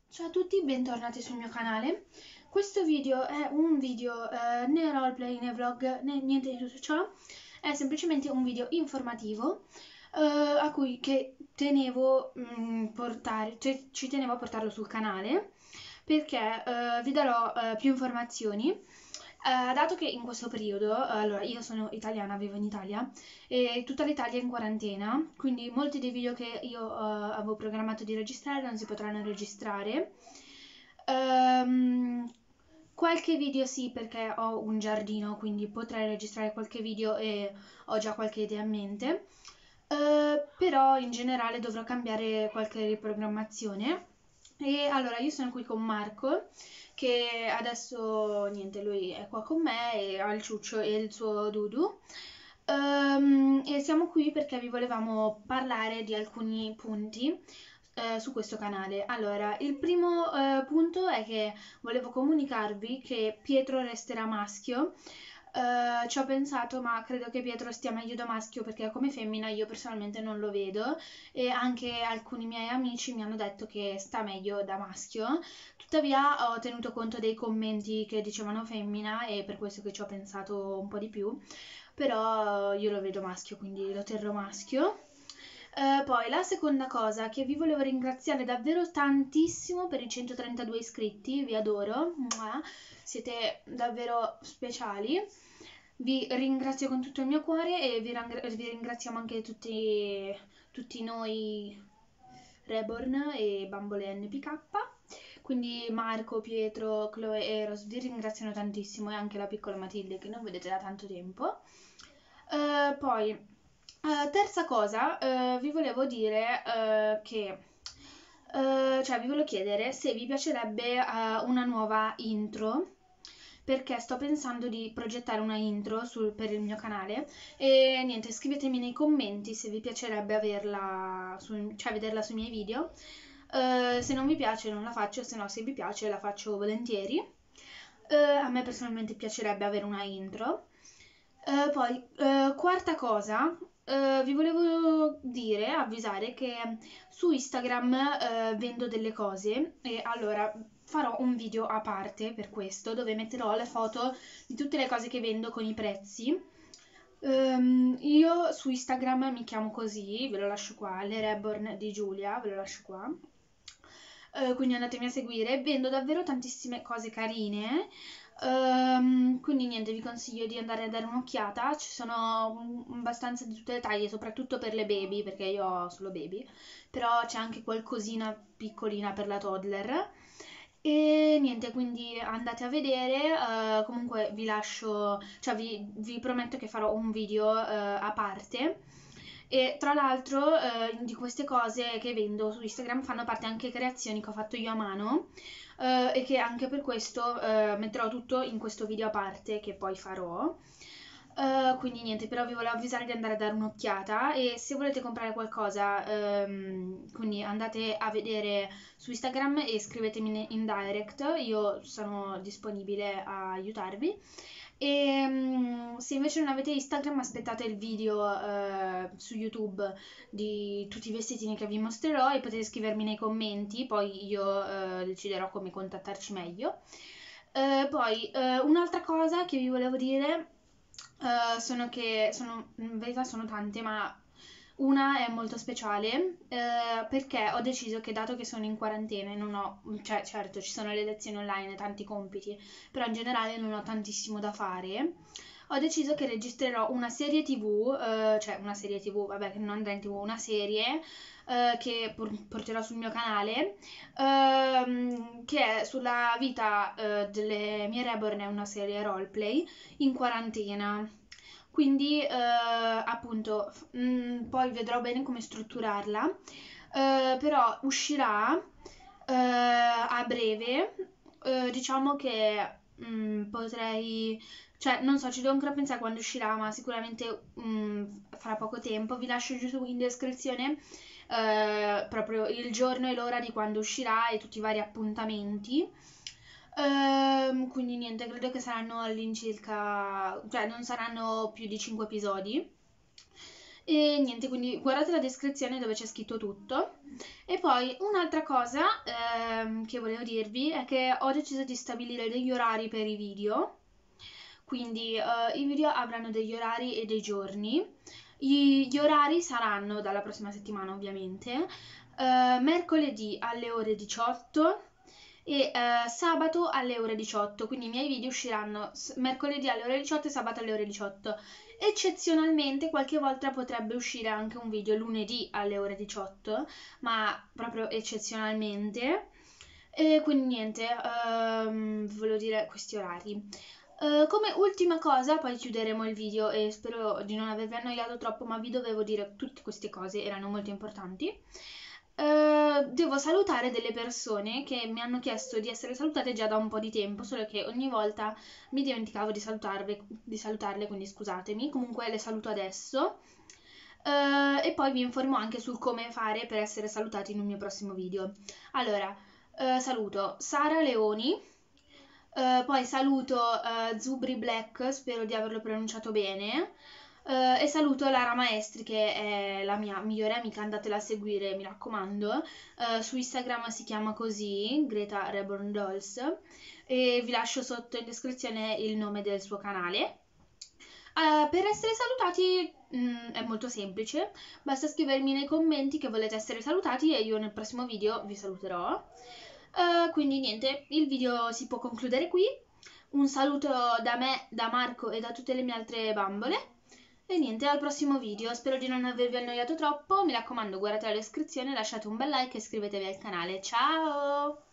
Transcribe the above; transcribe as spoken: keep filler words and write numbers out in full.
Ciao a tutti, bentornati sul mio canale. Questo video è un video eh, né roleplay né vlog né niente di tutto ciò, è semplicemente un video informativo eh, a cui che tenevo mh, portare, cioè, ci tenevo a portarlo sul canale perché eh, vi darò eh, più informazioni. Eh, dato che in questo periodo, allora io sono italiana, vivo in Italia e tutta l'Italia è in quarantena, quindi molti dei video che io eh, avevo programmato di registrare non si potranno registrare. Ehm, Qualche video sì, perché ho un giardino, quindi potrei registrare qualche video e ho già qualche idea in mente. Eh, però in generale dovrò cambiare qualche riprogrammazione. E allora io sono qui con Marco, che adesso niente, lui è qua con me e ha il ciuccio e il suo Dudu. Ehm, e siamo qui perché vi volevamo parlare di alcuni punti eh, su questo canale. Allora, il primo eh, punto è che volevo comunicarvi che Pietro resterà maschio. Eh, ci ho pensato, ma credo che Pietro stia meglio da maschio perché come femmina io personalmente non lo vedo e anche alcuni miei amici mi hanno detto che sta meglio da maschio. Tuttavia ho tenuto conto dei commenti che dicevano femmina e per questo che ci ho pensato un po' di più, però io lo vedo maschio, quindi lo terrò maschio. Eh, poi la seconda cosa che vi volevo ringraziare davvero tantissimo per i centotrentadue iscritti, vi adoro, mua, siete davvero speciali. Vi ringrazio con tutto il mio cuore e vi, rangra- vi ringraziamo anche tutti, tutti noi Reborn e Bambole N P K. Quindi Marco, Pietro, Chloe e Eros vi ringraziano tantissimo e anche la piccola Matilde che non vedete da tanto tempo. Eh, poi, eh, terza cosa, eh, vi volevo dire eh, che, eh, cioè vi volevo chiedere se vi piacerebbe eh, una nuova intro, perché sto pensando di progettare una intro sul- per il mio canale e niente, scrivetemi nei commenti se vi piacerebbe averla, su- cioè vederla sui miei video. Eh, se non vi piace non la faccio, se no se vi piace la faccio volentieri. Eh, a me personalmente piacerebbe avere una intro. Eh, poi, eh, quarta cosa, eh, vi volevo dire, avvisare che su Instagram eh, vendo delle cose e allora farò un video a parte per questo dove metterò le foto di tutte le cose che vendo con i prezzi. Ehm, io su Instagram mi chiamo così, ve lo lascio qua, le Reborn di Giulia, ve lo lascio qua. Eh, quindi andatemi a seguire, vendo davvero tantissime cose carine. Ehm, quindi niente, vi consiglio di andare a dare un'occhiata. Ci sono mm, abbastanza di tutte le taglie, soprattutto per le baby, perché io ho solo baby, però c'è anche qualcosina piccolina per la toddler. E niente, quindi andate a vedere. Eh, comunque vi lascio, cioè vi, vi prometto che farò un video eh, a parte. E tra l'altro eh, di queste cose che vendo su Instagram fanno parte anche creazioni che ho fatto io a mano eh, e che anche per questo eh, metterò tutto in questo video a parte che poi farò. Eh, quindi niente, però vi volevo avvisare di andare a dare un'occhiata e se volete comprare qualcosa, ehm, quindi andate a vedere su Instagram e scrivetemi in direct, io sono disponibile a aiutarvi. E mm, se invece non avete Instagram, aspettate il video eh, su YouTube di tutti i vestitini che vi mostrerò e potete scrivermi nei commenti, poi io eh, deciderò come contattarci meglio. Eh, poi eh, un'altra cosa che vi volevo dire eh, sono che sono, in verità sono tante, ma una è molto speciale eh, perché ho deciso che dato che sono in quarantena e non ho, cioè certo ci sono le lezioni online e tanti compiti, però in generale non ho tantissimo da fare, ho deciso che registrerò una serie tv, eh, cioè una serie tv, vabbè che non andrà in tv, una serie eh, che por- porterò sul mio canale, ehm, che è sulla vita eh, delle mie Reborn, è una serie roleplay in quarantena. Quindi, eh, appunto, f- mh, poi vedrò bene come strutturarla, eh, però uscirà eh, a breve. Eh, diciamo che mh, potrei, cioè, non so, ci devo ancora pensare quando uscirà, ma sicuramente mh, fra poco tempo. Vi lascio giù su- in descrizione eh, proprio il giorno e l'ora di quando uscirà e tutti i vari appuntamenti. Ehm, quindi niente, credo che saranno all'incirca, cioè non saranno più di cinque episodi. E niente, quindi guardate la descrizione dove c'è scritto tutto. E poi un'altra cosa ehm, che volevo dirvi è che ho deciso di stabilire degli orari per i video. Quindi eh, i video avranno degli orari e dei giorni. I- gli orari saranno dalla prossima settimana, ovviamente, eh, mercoledì alle ore diciotto e eh, sabato alle ore diciotto. Quindi i miei video usciranno s- mercoledì alle ore diciotto e sabato alle ore diciotto. Eccezionalmente, qualche volta potrebbe uscire anche un video lunedì alle ore diciotto, ma proprio eccezionalmente. E quindi niente, ehm, volevo dire questi orari. Eh, come ultima cosa, poi chiuderemo il video e spero di non avervi annoiato troppo, ma vi dovevo dire tutte queste cose, erano molto importanti. Eh, devo salutare delle persone che mi hanno chiesto di essere salutate già da un po' di tempo, solo che ogni volta mi dimenticavo di salutarle, di salutarle, quindi scusatemi. Comunque le saluto adesso. Eh, e poi vi informo anche sul come fare per essere salutati in un mio prossimo video. Allora, eh, saluto Sara Leoni. Eh, poi saluto eh, Zubri Black, spero di averlo pronunciato bene. Eh, e saluto Lara Maestri, che è la mia migliore amica, andatela a seguire, mi raccomando. Eh, su Instagram si chiama così, Greta Reborn Dolls. E vi lascio sotto in descrizione il nome del suo canale. Eh, per essere salutati mm, è molto semplice, basta scrivermi nei commenti che volete essere salutati e io nel prossimo video vi saluterò. Eh, quindi niente, il video si può concludere qui. Un saluto da me, da Marco e da tutte le mie altre bambole. E niente, al prossimo video. Spero di non avervi annoiato troppo. Mi raccomando, guardate la descrizione, lasciate un bel like e iscrivetevi al canale. Ciao!